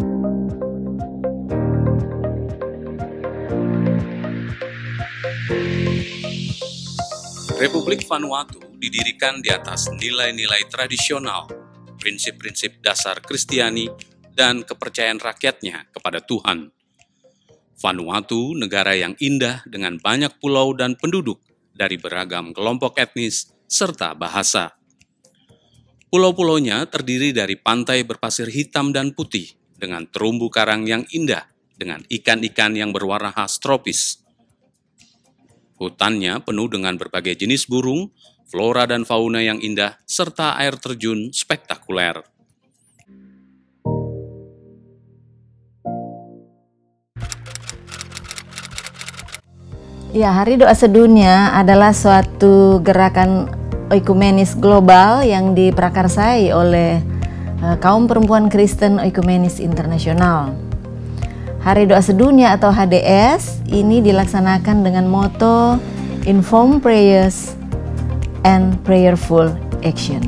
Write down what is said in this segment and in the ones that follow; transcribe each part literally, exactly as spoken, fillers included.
Republik Vanuatu didirikan di atas nilai-nilai tradisional, prinsip-prinsip dasar Kristiani, dan kepercayaan rakyatnya kepada Tuhan. Vanuatu negara yang indah dengan banyak pulau dan penduduk dari beragam kelompok etnis serta bahasa. Pulau-pulaunya terdiri dari pantai berpasir hitam dan putih dengan terumbu karang yang indah dengan ikan-ikan yang berwarna khas tropis. Hutannya penuh dengan berbagai jenis burung, flora dan fauna yang indah, serta air terjun spektakuler. Ya, Hari Doa Sedunia adalah suatu gerakan oikumenis global yang diprakarsai oleh uh, kaum perempuan Kristen Oikumenis Internasional. Hari Doa Sedunia atau H D S ini dilaksanakan dengan moto Informed Prayers and Prayerful Action.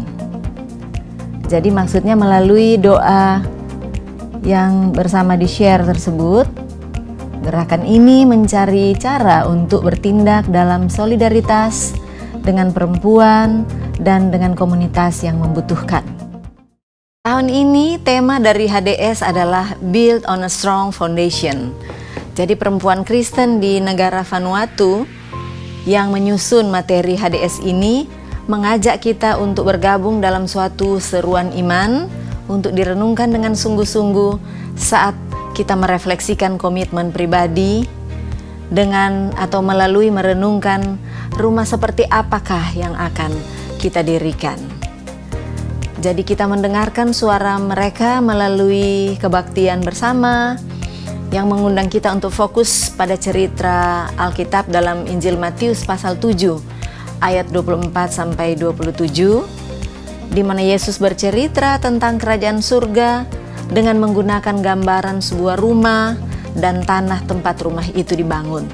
Jadi maksudnya melalui doa yang bersama di-share tersebut, gerakan ini mencari cara untuk bertindak dalam solidaritas dengan perempuan dan dengan komunitas yang membutuhkan. Tahun ini tema dari H D S adalah Build on a Strong Foundation. Jadi perempuan Kristen di negara Vanuatu yang menyusun materi H D S ini mengajak kita untuk bergabung dalam suatu seruan iman untuk direnungkan dengan sungguh-sungguh saat kita merefleksikan komitmen pribadi dengan atau melalui merenungkan rumah seperti apakah yang akan kita dirikan. Jadi kita mendengarkan suara mereka melalui kebaktian bersama yang mengundang kita untuk fokus pada cerita Alkitab dalam Injil Matius pasal tujuh ayat dua puluh empat sampai dua puluh tujuh, di mana Yesus bercerita tentang kerajaan surga dengan menggunakan gambaran sebuah rumah dan tanah tempat rumah itu dibangun.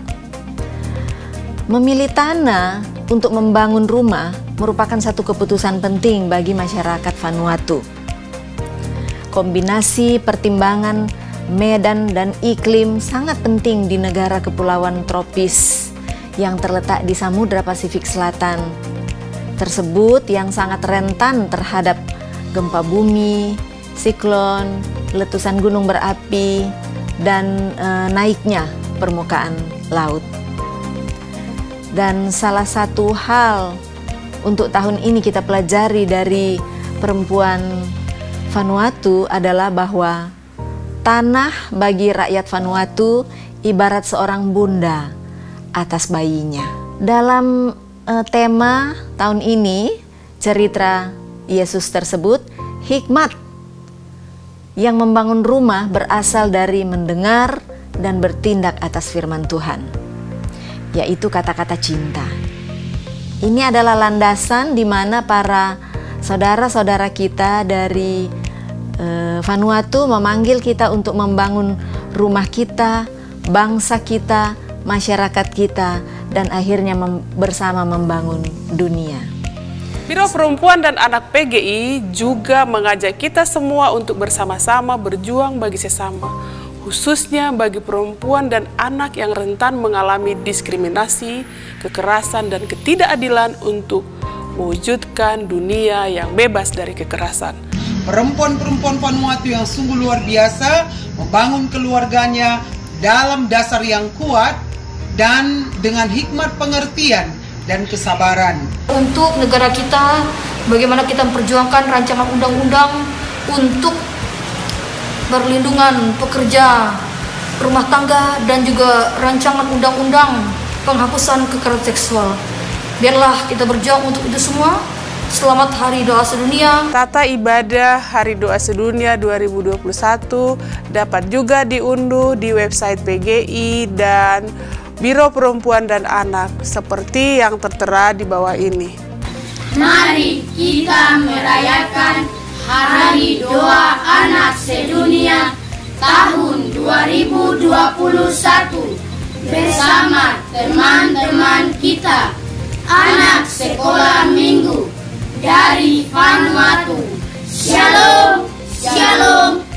Memilih tanah untuk membangun rumah merupakan satu keputusan penting bagi masyarakat Vanuatu. Kombinasi pertimbangan medan dan iklim sangat penting di negara kepulauan tropis yang terletak di Samudra Pasifik Selatan tersebut yang sangat rentan terhadap gempa bumi, siklon, letusan gunung berapi, dan e, naiknya permukaan laut. Dan salah satu hal untuk tahun ini kita pelajari dari perempuan Vanuatu adalah bahwa tanah bagi rakyat Vanuatu ibarat seorang bunda atas bayinya. Dalam e, tema tahun ini, cerita Yesus tersebut, hikmat yang membangun rumah berasal dari mendengar dan bertindak atas firman Tuhan, yaitu kata-kata cinta. Ini adalah landasan di mana para saudara-saudara kita dari eh, Vanuatu memanggil kita untuk membangun rumah kita, bangsa kita, masyarakat kita, dan akhirnya mem- bersama membangun dunia. Biro Perempuan dan Anak P G I juga mengajak kita semua untuk bersama-sama berjuang bagi sesama, khususnya bagi perempuan dan anak yang rentan mengalami diskriminasi, kekerasan, dan ketidakadilan untuk mewujudkan dunia yang bebas dari kekerasan. Perempuan-perempuan Vanuatu yang sungguh luar biasa membangun keluarganya dalam dasar yang kuat dan dengan hikmat pengertian dan kesabaran. Untuk negara kita, bagaimana kita memperjuangkan rancangan undang-undang untuk perlindungan pekerja rumah tangga dan juga rancangan undang-undang penghapusan kekerasan seksual. Biarlah kita berjuang untuk itu semua. Selamat Hari Doa Sedunia. Tata ibadah Hari Doa Sedunia dua ribu dua puluh satu dapat juga diunduh di website P G I dan Biro Perempuan dan Anak seperti yang tertera di bawah ini. Mari kita merayakan Hari Doa Anak Sedunia tahun dua ribu dua puluh satu bersama teman-teman kita, anak sekolah minggu dari Vanuatu. Shalom, shalom.